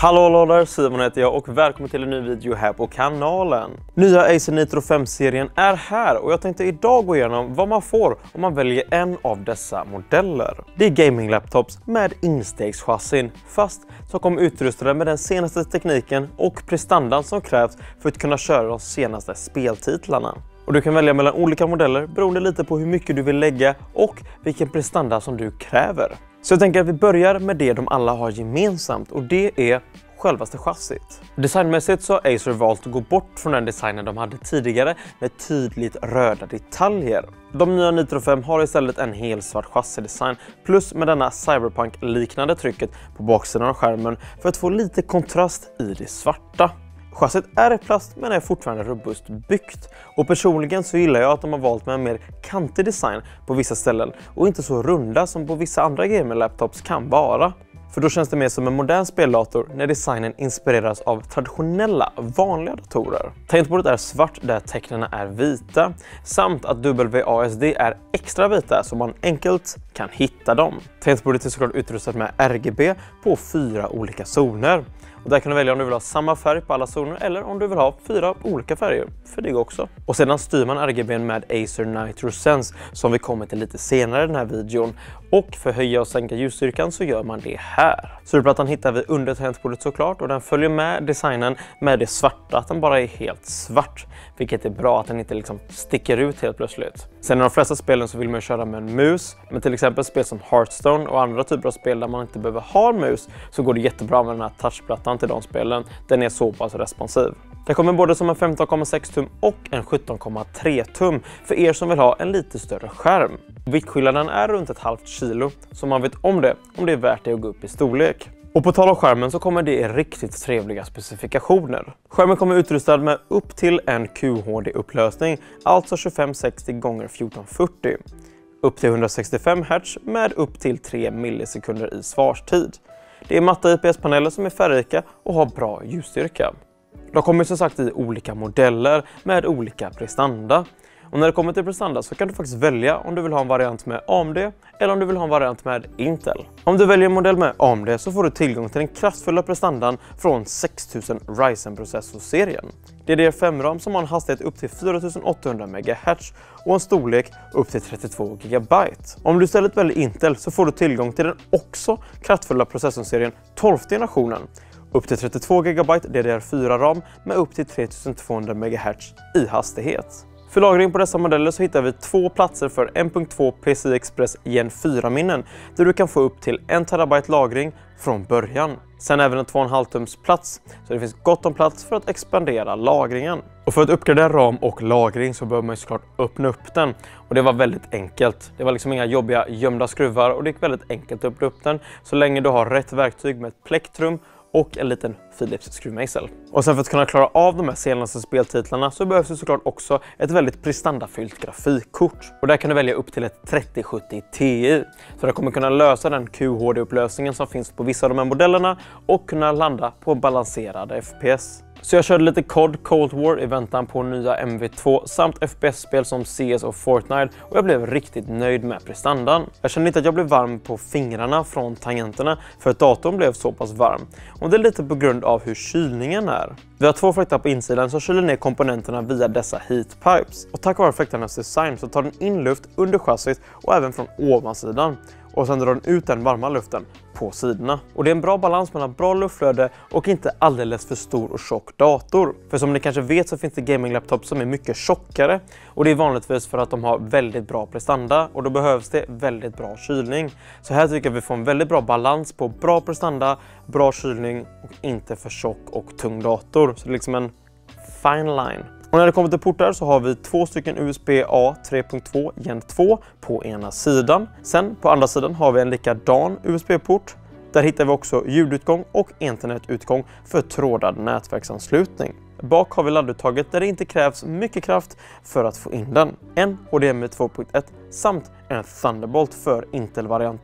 Hallå där, Simon heter jag och välkommen till en ny video här på kanalen. Nya Acer Nitro 5-serien är här och jag tänkte idag gå igenom vad man får om man väljer en av dessa modeller. Det är gaming-laptops med instegschassin, fast som kommer utrustade med den senaste tekniken och prestandan som krävs för att kunna köra de senaste speltitlarna. Och du kan välja mellan olika modeller beroende lite på hur mycket du vill lägga och vilken prestanda som du kräver. Så jag tänker att vi börjar med det de alla har gemensamt och det är självaste chassit. Designmässigt så har Acer valt att gå bort från den designen de hade tidigare med tydligt röda detaljer. De nya Nitro 5 har istället en helt svart chassidesign plus med denna cyberpunk-liknande trycket på baksidan av skärmen för att få lite kontrast i det svarta. Chassit är plast men är fortfarande robust byggt och personligen så gillar jag att de har valt med en mer kantig design på vissa ställen och inte så runda som på vissa andra gamer-laptops kan vara. För då känns det mer som en modern speldator när designen inspireras av traditionella, vanliga datorer. Tangentbordet är svart där tecknen är vita samt att WASD är extra vita så man enkelt kan hitta dem. Tangentbordet är såklart utrustat med RGB på 4 olika zoner. Och där kan du välja om du vill ha samma färg på alla zoner eller om du vill ha 4 olika färger, för det går också. Och sedan styr man RGB med Acer Nitro Sense som vi kommer till lite senare i den här videon. Och för att höja och sänka ljusstyrkan så gör man det här. Surfplattan hittar vi under tangentbordet såklart och den följer med designen med det svarta, att den bara är helt svart. Vilket är bra att den inte liksom sticker ut helt plötsligt. Sen i de flesta spelen så vill man köra med en mus, men till exempel spel som Hearthstone och andra typer av spel där man inte behöver ha en mus så går det jättebra med den här touchplattan till de spelen. Den är så pass responsiv. Det kommer både som en 15,6 tum och en 17,3 tum för er som vill ha en lite större skärm. Viktskillnaden är runt ett halvt kilo så man vet om det är värt det att gå upp i storlek. Och på tal om skärmen så kommer det riktigt trevliga specifikationer. Skärmen kommer utrustad med upp till en QHD-upplösning, alltså 2560 x 1440. Upp till 165 Hz med upp till 3 millisekunder i svarstid. Det är matta IPS-paneler som är färgrika och har bra ljusstyrka. De kommer som sagt i olika modeller med olika prestanda. Och när det kommer till prestanda så kan du faktiskt välja om du vill ha en variant med AMD eller om du vill ha en variant med Intel. Om du väljer en modell med AMD så får du tillgång till den kraftfulla prestandan från 6000 Ryzen-processorserien. Det är DDR5-ram som har en hastighet upp till 4800 MHz och en storlek upp till 32 GB. Om du istället väljer Intel så får du tillgång till den också kraftfulla processorserien 12th generationen. Upp till 32 GB DDR4-ram med upp till 3200 MHz i hastighet. För lagring på dessa modeller så hittar vi 2 platser för 1.2 PCI Express Gen 4-minnen där du kan få upp till 1 TB lagring från början. Sen även en 2,5 tums plats så det finns gott om plats för att expandera lagringen. Och för att uppgradera ram och lagring så behöver man ju såklart öppna upp den. Och det var väldigt enkelt. Det var liksom inga jobbiga gömda skruvar och det gick väldigt enkelt att öppna upp den så länge du har rätt verktyg med ett plektrum och en liten Philips skruvmejsel. Och sen för att kunna klara av de här senaste speltitlarna så behövs det såklart också ett väldigt prestandafyllt grafikkort. Och där kan du välja upp till ett 3070 Ti. Så det kommer kunna lösa den QHD-upplösningen som finns på vissa av de här modellerna och kunna landa på balanserade FPS. Så jag körde lite COD Cold War i väntan på nya MV2 samt FPS-spel som CS och Fortnite och jag blev riktigt nöjd med prestandan. Jag kände inte att jag blev varm på fingrarna från tangenterna för att datorn blev så pass varm. Och det är lite på grund av hur kylningen är. Vi har 2 fläktar på insidan som kyler ner komponenterna via dessa heatpipes. Och tack vare fläktarnas design så tar den in luft under chassit och även från ovansidan. Och sen drar den ut den varma luften på sidorna. Och det är en bra balans mellan bra luftflöde och inte alldeles för stor och tjock dator. För som ni kanske vet så finns det gaming-laptops som är mycket tjockare. Och det är vanligtvis för att de har väldigt bra prestanda och då behövs det väldigt bra kylning. Så här tycker jag vi får en väldigt bra balans på bra prestanda, bra kylning och inte för tjock och tung dator. Så det är liksom en fine line. Och när det kommer till portar så har vi 2 stycken USB-A 3.2 Gen 2 på ena sidan. Sen på andra sidan har vi en likadan USB-port. Där hittar vi också ljudutgång och internetutgång för trådad nätverksanslutning. Bak har vi ladduttaget där det inte krävs mycket kraft för att få in den. En HDMI 2.1 samt en Thunderbolt för Intel-varianten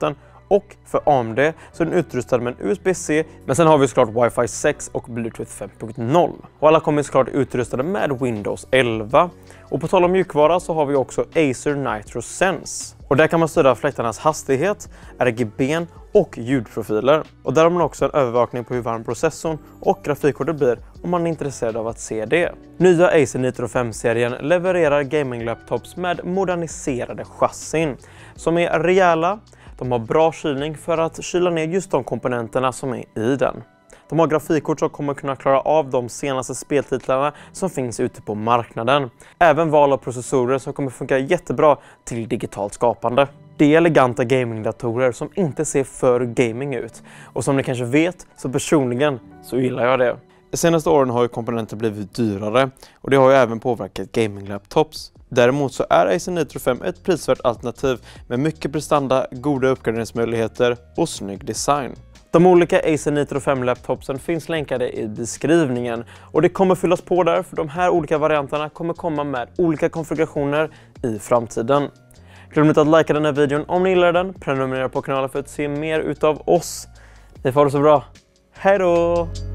Och för AMD så är den utrustad med en USB-C, men sen har vi såklart Wi-Fi 6 och Bluetooth 5.0. Och alla kommer såklart utrustade med Windows 11. Och på tal om mjukvara så har vi också Acer Nitro Sense. Och där kan man styra fläktarnas hastighet, RGB och ljudprofiler. Och där har man också en övervakning på hur varm processorn och grafikkortet blir om man är intresserad av att se det. Nya Acer Nitro 5-serien levererar gaming-laptops med moderniserade chassin som är rejäla. De har bra kylning för att kyla ner just de komponenterna som är i den. De har grafikkort som kommer kunna klara av de senaste speltitlarna som finns ute på marknaden. Även val av processorer som kommer funka jättebra till digitalt skapande. Det är eleganta gamingdatorer som inte ser för gaming ut. Och som ni kanske vet så personligen så gillar jag det. De senaste åren har ju komponenter blivit dyrare och det har ju även påverkat gaming-laptops. Däremot så är Acer Nitro 5 ett prisvärt alternativ med mycket prestanda, goda uppgraderingsmöjligheter och snygg design. De olika Acer Nitro 5-laptopsen finns länkade i beskrivningen och det kommer fyllas på där för de här olika varianterna kommer komma med olika konfigurationer i framtiden. Glöm inte att likea den här videon om ni gillar den, prenumerera på kanalen för att se mer utav oss. Ni får det så bra. Hej då!